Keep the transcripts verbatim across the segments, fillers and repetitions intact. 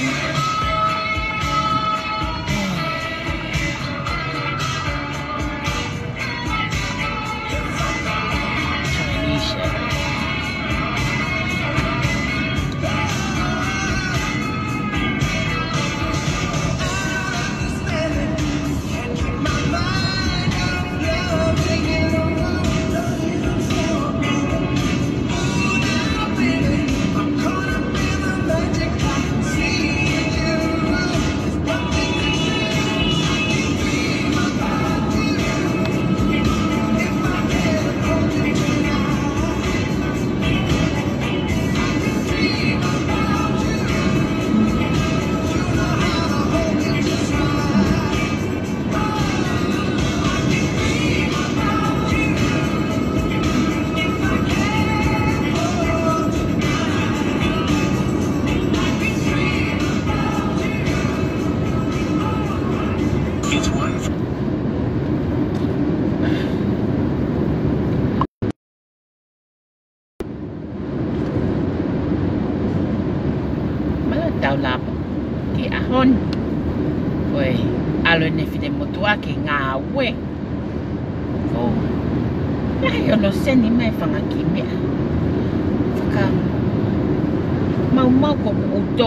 Alo ne fide motua ke ngā we. Oh. Ai ono seni mai whanga ki mea. Whaka mau mau ko uto.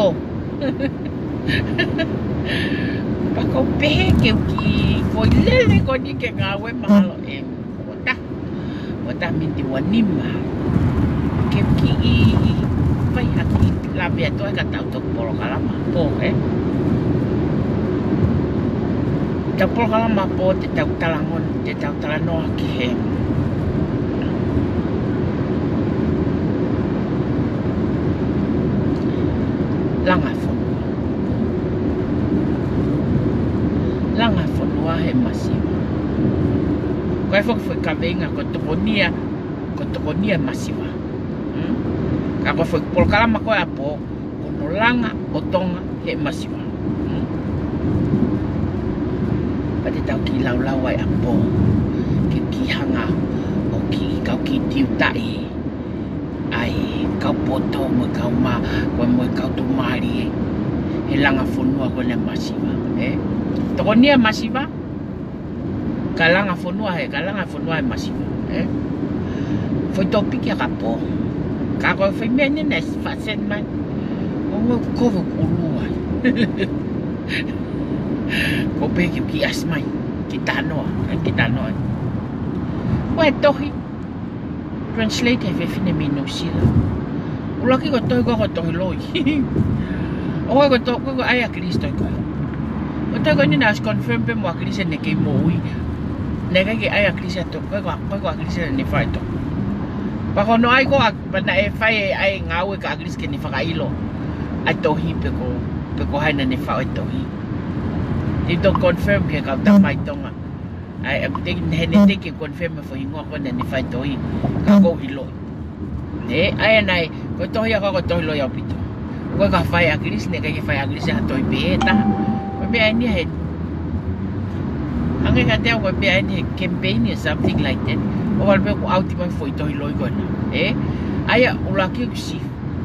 Pako pehe ke ki ko lele ko ni ke ngā we mahalo e. Wata. Wata minti wanima. Ke ki i vai haki la mea toa ka tau tok polo kalama. Po eh. Tau polo kalama po te tau talangon, te tau talanoa ki he. Langa whanua. Langa whanua he masiwa. Koe whakawhai ka venga ko tokonia, ko tokonia masiwa. Hmm? Ka koe whai polo kalama koe apo, kono langa o Tonga he masiwa. Pate tau ki lau lau ai apo, ki ki hanga o ki kau ki tiu tai, ai kau poto mo kau ma, koe mo kau tu mari, he langa whanua koe ne masiwa, eh? Toko nia masiwa, ka langa whanua he, ka langa whanua he masiwa, eh? Foi tau piki a kapo, ka koe whai mea nina e whasen mai, o ngau kovo urua. Ko pe ki ki asmai ki tanoa ki tanoa wa tohi translate ve fine mino sila ula ki ko tohi ko ko tohi loi o ko to ko ai a Cristo ko o ta ko ni nas confirm pe mo a Cristo ne ke mo ui ne ka ki ai a Cristo to ko ko ko a Cristo ne fai to pa ko no ai ko pa na e fai ai ngau ka Cristo ni fa ilo ai tohi pe ko pe ko hai na ne fa tohi. Ito confirm ke kau tak mai Tonga. Ai am taking hene take confirm for hingo ko na ni fai toi. Ka ko hilo. Ne ai nai ko toi ka ko toi lo ya pito. Ko ka fai agris ne ka ke fai agris ha toi beta. Ko be ai ni he. Ange ka te ko be ai ni campaign or something like that. O wal be ko out mai foi toi lo ko na. Eh ai ula ki si.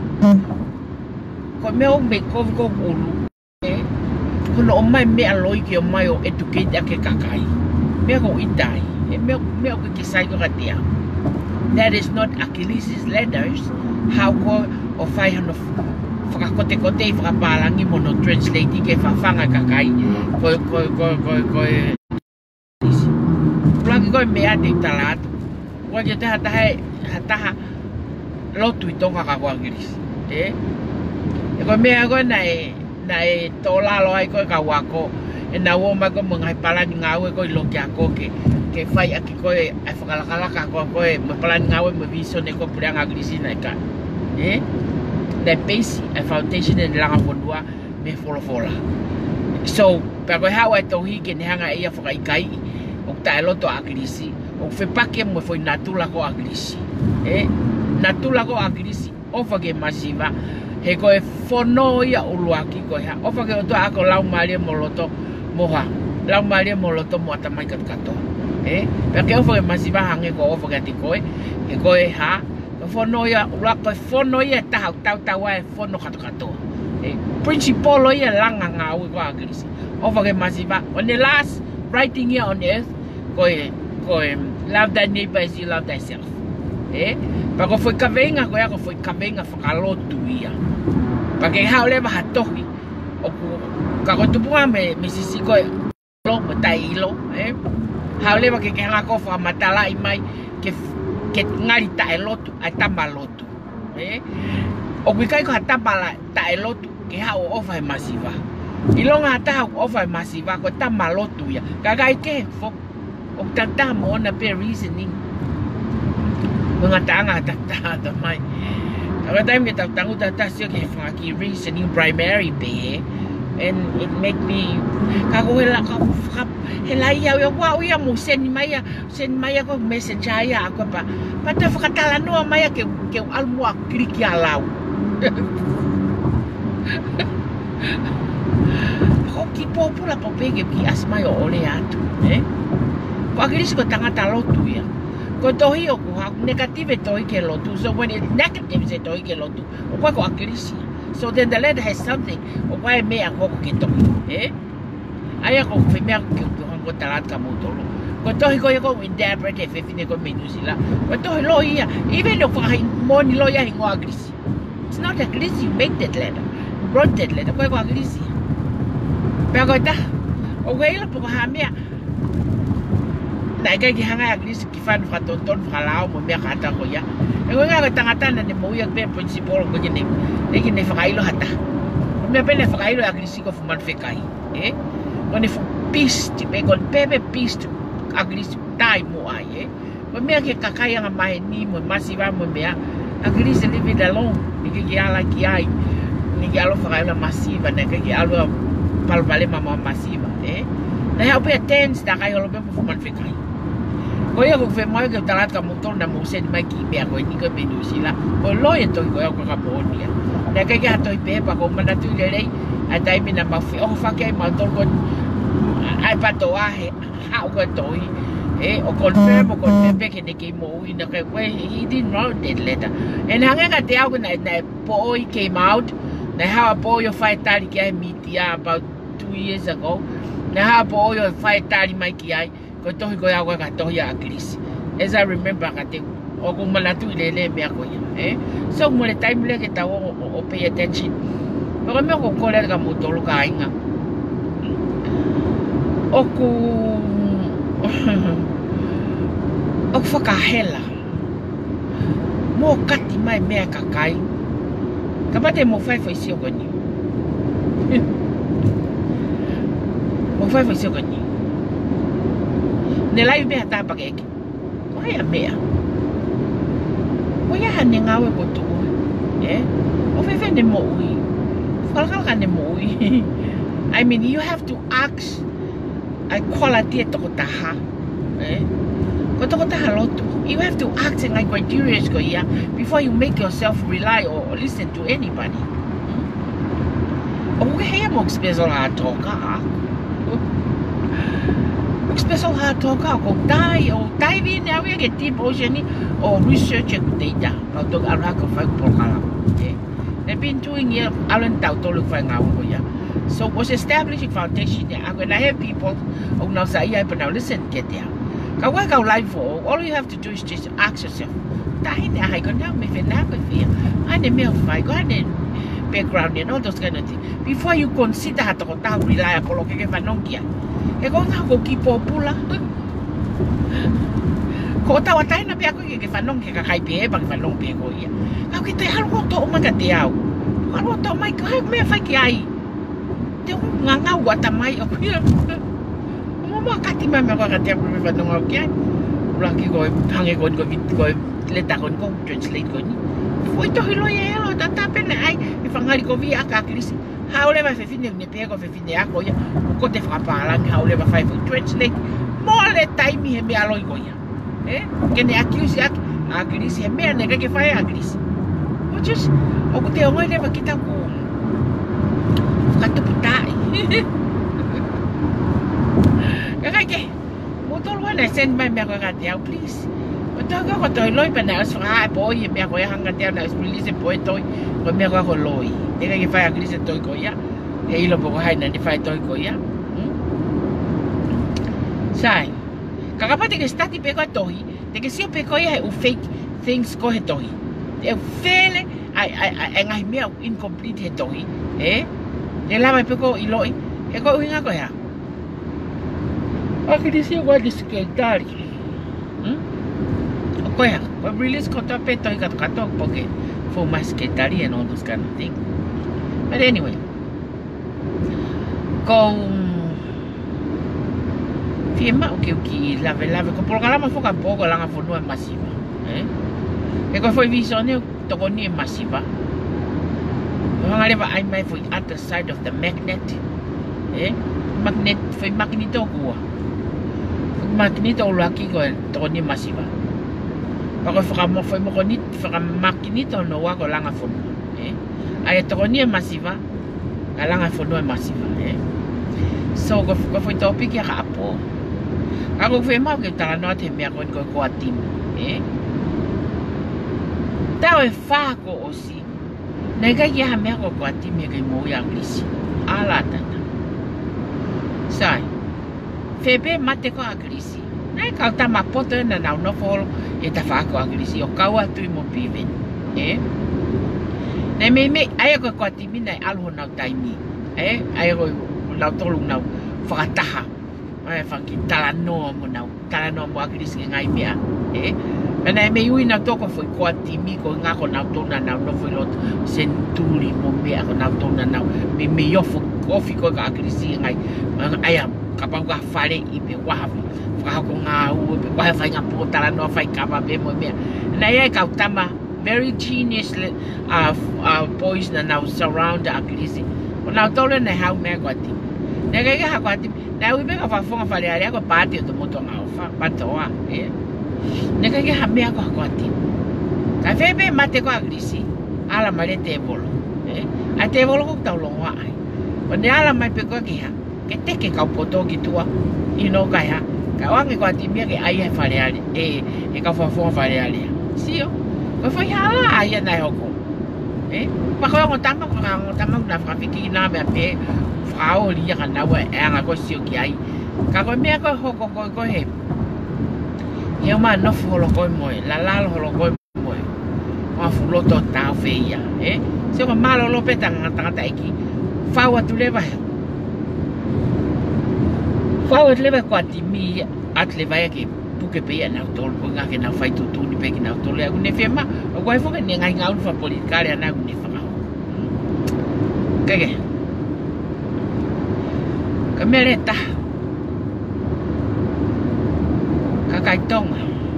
Ko me o me ko ko ulu. Kono o mai mea loi ki o mai o educate ake kakai. Mea ko itai. E mea mea ko ki sai ko katea. That is not Achilles' letters. How ko o whai hano whakakote kote i whakapalangi mono translate ke whawhanga kakai. Ko ko ko ko ko Plagi ko mea te talatu. Ko ki taha taha taha lotu i Tonga ka ko Achilles. Eh? E ko mea ko na e na e tola lo ai ko ka wako e na wo ma ko mga palani ngawe ko lo kia ko ke ke fai aki ko e whakala kala ka ko ko e ma palani ngawe ma viso ne ko pria ngagrisi na ka eh na base a foundation en langa fondua me fola fola so pa ko ha wa to hi ke ne hanga e whakai kai o ta lo to agrisi o fe pake mo foi natula ko agrisi eh natula ko agrisi o fage masiva he koe whono ia uluaki koe ha. Ofa ke o toa ako lau maria moloto moha. Lau maria moloto moa tamai kat kato. Eh? Pea ke ofa ke masiva hange ko ofa ke ati koe. He koe ha. Ko whono ia uluaki koe whono ia tahau tau tau ai whono kato kato. principle lo ia langa nga u ko agrisi over ke masiva on the last writing here on earth ko ko love thy neighbor as you love thyself eh pa ko foi kavenga ko ya ko foi kavenga fakalotu ia pa ke ha le ba tohi o ko ka ko tupua me me sisi ko lo mo tai lo eh ha le ba ke ke ha ko fa matala i mai ke ke ngari tai lotu ai tamba lotu eh o ku kai ko hatamba tai lotu ke ha o ofa masiva ilonga ta o ofa masiva ko tamba lotu ya ka kai ke fo o tata mo na pe reasoning mga tanga tata ta mai ka time ke tata u tata sio ke fa ki reasoning primary be and it make me ka ko la ka fa hela ia ya wa ia mo sen mai sen mai ko messenger ya ko pa pa ta fa kala no mai ke ke almo klik ya lau ko ki popula popege ki asmai o ole atu eh ko agris ko tanga talotu ya ko tohi o ko negative tohi ke lotu so when it negative se tohi ke lotu o ko ko agris so then the letter has something o ko me a ko ke tohi eh aya ko fe me ko ko talat ka motolo ko tohi ko ko interpret e fe fine ko menusila ko tohi lo ia even if I money lo ia hingo agris. It's not agris, you make that letter. Wrote that letter. Kau kau agris. Pero kau dah, okay lah pukul hamil. Nak kau kihanga agris kifan fatonton falau memia kata kau ya. Kau kau tangatan dan mau yang be principal kau jenis. Lagi ni fakai lo hata. Memia pernah fakai lo agris kau fuman fakai. Eh, kau ni peace, tipe kau pepe peace agris time mo ay eh. Memia ke kakai yang amai ni masih ba memia agris leave it alone. Niki ki ala ki ai niki alo fakai la masiva niki ki alo palvale mama masiva eh na help it tense da kai lo be fuman fakai ko ya ko fe mai ke talat ka motor na mo sen mai ki be ko ni ko be no sila ko lo e to ko ko ka bonia na ke ya to pe pa ko manda tu le lei a dai mina ma fi o fa ke ma to ko ai P T O A ha ko to eh o confirm o confirm ke ne ke mo ina ke we he didn't write that letter and hanga ka te au na na boy came out na how a boy of fight tali ki media about two years ago na how a boy of fight tali mai ki ai ko to ko ya ka to ya agris as I remember ka te o ko malatu le le me ko ya eh so mo le time le ke ta o o pay attention pero me ko ko le ka mo to lo ka inga o ku o whakahela mō kati mai mea kakai ka pate mō whai whai sio koni mō whai whai sio koni ne lai mea tāpa keke wai a mea wai aha ne ngawe koto eh o whai whai ne mō ui whalakaka ne mō ui I mean you have to ask ai quality e toko taha eh ko toko taha lotu you have to act in like criteria ko ia before you make yourself rely or listen to anybody o ke hea mo special ha toka o special ha toka ko dai o dai vi ne ave ke tipo jeni o research ko data ka to ara ko fa ko kala eh they've been doing here alan tau to lu fa ngau ko ia. So was establishing foundation there. I'm gonna have people who now say, yeah, but now listen, get there. Can work out life for all you have to do is just ask yourself, Dine, I go now, if you're not with you, and the milk fight, go ahead and background and all those kind of things. Before you consider how to go down reliable, okay, if I don't get it, go now go keep popular. Ko tawa tai na pia ko ke fanong ke ka kai pe ba fanong pe ko ia. Ka ke te halo to o maka te au. Halo to mai ka me fa ki ai. Te nganga wa ta mai o kia. Mo mo ka ti mai me ko ka te pe fanong o kia. Ula ki ko hange ko ko ko le ta kon ko translate ko ni. Foi to hilo ye lo ta ta pe ai. E fangali ko vi aka krisi. Haole va fe fine ne pe ko fe fine ako ia. Ko te fa pa la haole va fa translate. Mo le tai mi he me alo ko ia. Eh, que ne accuse ak agrisi me ne que fai agrisi. O just o que te ngoi leva kita ku. Kata putai. Ka ke. Motor wa na send my me ka te please. Tonga ko toi loi pa na as fra po i me ko hanga te na release po toi ko me ko ko loi e ka ki fai agrese toi ko ya e ilo po hai na ni fai toi ko ya sai ka ka pate ke stati pe ko toi te ke sio pe ko ya u fake things ko he toi e fele ai ai ngai me incomplete he toi e e lava pe ko i loi e ko winga ko ya o ke disi wa discretari Koya, we release kota peto i kato kato porque for masquetaria and all those kind of things. But anyway, kung firma o que o que lave lave ko programa foca pouco lá na fonua massiva, eh? E ko foi visione to ko ni massiva. Nga leva ai mai foi other side of the magnet, eh? Magnet foi magnito ko. Magnito laki ko to ni massiva. Pako whaka mo whai moko ni whaka makinito no wako langa whonu eh? Ai toko ni e masiva ka langa whonu e masiva eh? So ko whai topi ki ka apo Ako whai mau ke tala noa te mea koe koe koa timu eh? Tau e whako o si Nei kai ki ha mea koe koa timu e kai mou i anglisi Ala tata Sai Whebe mate ko anglisi Nei kau ta mapoto e na nau no wholo E ta whako anglisi o kau atu i mo piven Eh Nei me me Aia koe koa timi nei aluho nau taimi Eh Aia koe nau tolu nau Whakataha Aia whanki tala noa mo nau Tala noa mo anglisi ngai mea Eh Nei me ui nau toko foi koa timi Ko ngā ko nau tona nau no foi loto Senturi mo mea ko nau tona nau Me me yofo kofi koe ka anglisi ngai Aia Kapau ka whare i pe wahawi Whakako ngā ua pe wahe whai ngā pōtara no whai kapa pe mo mea Nei e kau tama Very genius uh, uh, boys na nau surround a kirisi O nau tole nei hau mea kua timi Nei kai ka kua timi Nei ui me ka whafonga whare are ako pāti o te moto ngā o wha P T O A eh? Nei kai ka mea kua kua timi Kai whepe mate kua kirisi Ala mare te volo eh? A te volo kuk tau longa ai O ne ala mai pe kua ki ha Ke teke kau poto ki tua You know kai ha Ka wangi kua timia ke ai hai whare ale E, e ka whafonga whare ale Sio Koe whai hala ai anai hoko Eh Ma koe ngo tama Koe ngo tama Kuna whakawhiki nā mea pe Whao lia ka naua E anga koe sio ki ai Ka koe mea koe hoko koe koe he Heo maa nofu holo koe moe La lalo holo koe moe Koe fuloto tau whia Eh Sio koe malo lope tanga tangata iki Whao atu lewa heo Whao atu lewa kua timi At lewa ya ke Puke pea nau tolu Koe ngā ke nau whai tutuni pe ki nau tolu Aku ne whia ma O koe whoka ne ngai ngau Nua politikare ana aku ne whakao Kage Ka mea re taha Ka kai Tonga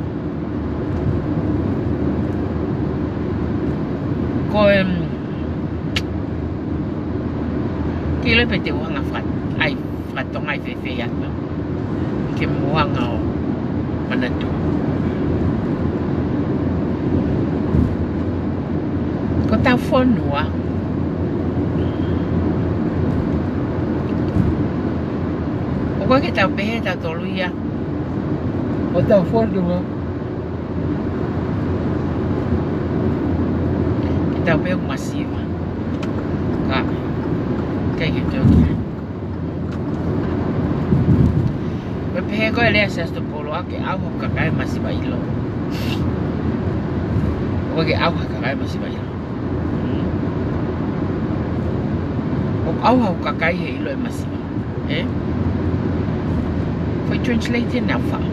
Koe Kilo pe te wanga what Ai Whatonga ai whewhe atu Ke muanga o Manatu Ko tau whonua O koe ke tau pehe tau tolu ia O tau whonua Ke tau pehe masiva Ka Kei ke tōkia Koe pehe koe lea se asto polo ake au ho kakai masiva ilo Koe ke au ho kakai masiva ilo O au ho kakai he ilo e masiva Eh Foi translate na whao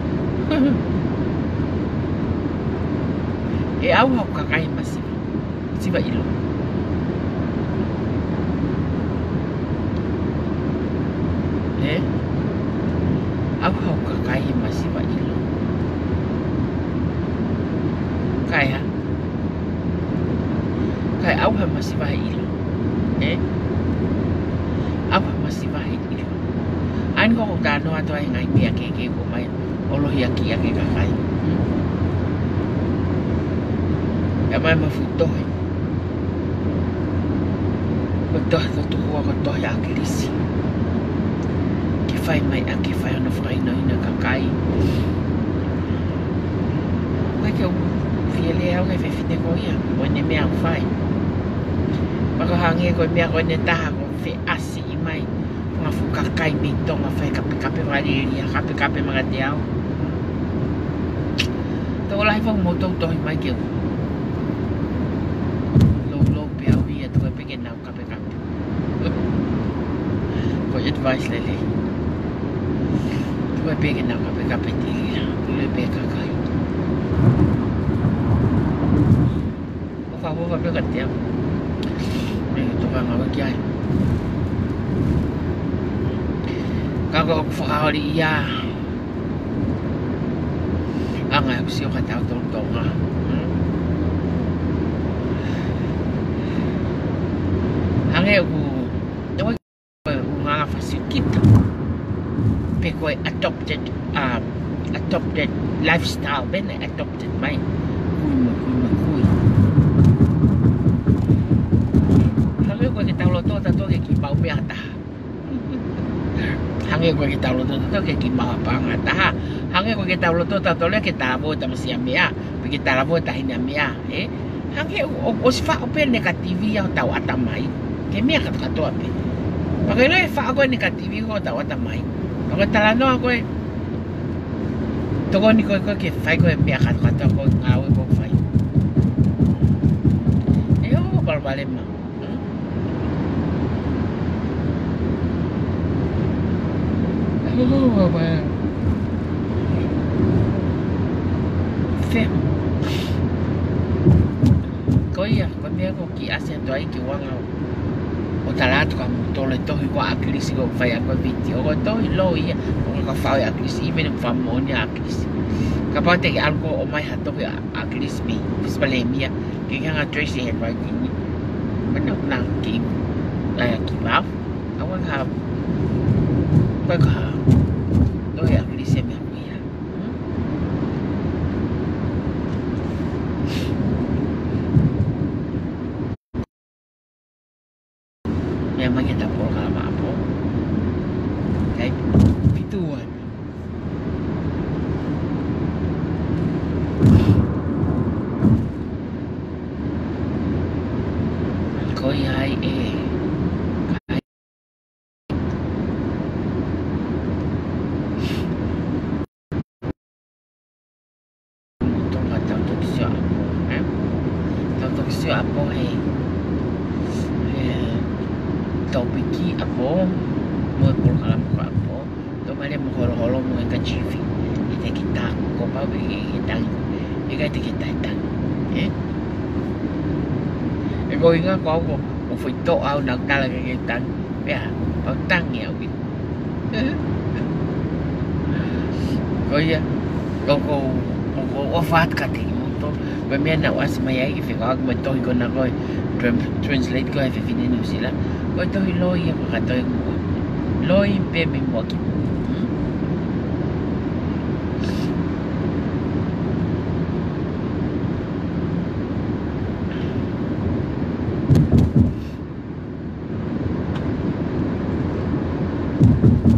E au ho kakai masiva Masiva ilo Eh Au hau kakai he masiva ilo Kai ha Kai au ha masiva he ilo Eh Au ha masiva he ilo Ain ko ko kano ato ai ngai pia ke ke ko mai Olohi aki ake kakai Ya mai mafutohi Kotohi kotuhua kotohi akirisi Fai mai ake fai ana whai na ina kakai cái kiểu phía leo cái phải phía có gì còn nên mèo phải mà có hàng nghe còn mèo còn nên ta còn phải asi mai mà phụ cả cây mình tông mà phải cặp cặp vào đi đi cặp cặp mà cái đeo tôi lại phong một tông tôi mai kiểu lâu lâu béo đi tôi phải cái nào cặp cặp có advice lele tôi phải cái nào cặp cặp đi tôi phải cái cái Aku apa kat dia? Ni tukang apa kiai? Kalau aku fakau dia, angay aku siyo kataw tong Tonga. Angay aku, aku nga fasikit. Pero adopted, um, adopted lifestyle, ben adopted mai. Kuy mo, kuy mo, kuy. Ko kita lo to to ke ki pau me ata hange ko kita lo to to ke ki ma pa ngata hange ko kita lo to to le kita bo ta sia mea kita la bo ta ina mea eh hange o si fa o pe negativi ya ta ata mai ke mea ka ka to ape pa le fa ko negativi ko ta ata mai ko ta la no ko to ko ni ko ko ke fa ko mea ka ka to ko ngau ko fa e o bal balema Oh, well. Phép có gì à con biết có kỹ ASEAN tôi kiểu quăng đâu có thà là tôi tôi lại tôi qua Akilisi có phải có video có tôi lôi à có có phải Akilisi mình phạm môn nhà Akilisi các bạn thấy anh có ông mai hát tôi Akilisi mi Fispalemia cái cái hàng Tracy Henry cái mình nó năng kỹ là kỹ báo ông anh học cái cả tôi Akilisi mi memang kita pol kalau apa kayak gituan kau hai eh untuk kata untuk siapa eh untuk siapa eh topiki ako mo por kalam ko ako to mali mo holo-holo mo ka chifi ite kita ko pa bi itang ika ite kita itang eh e ko inga ko ko mo foi to au nang tala ka itang ya pa tang ya wi ko ya ko ko ko ofat ka ti mo to ba mi na was mai ai fi ko mo to ko na ko translate ko ai fi ni no sila ko to loi ya ka to loi pe mi mo ki hmm?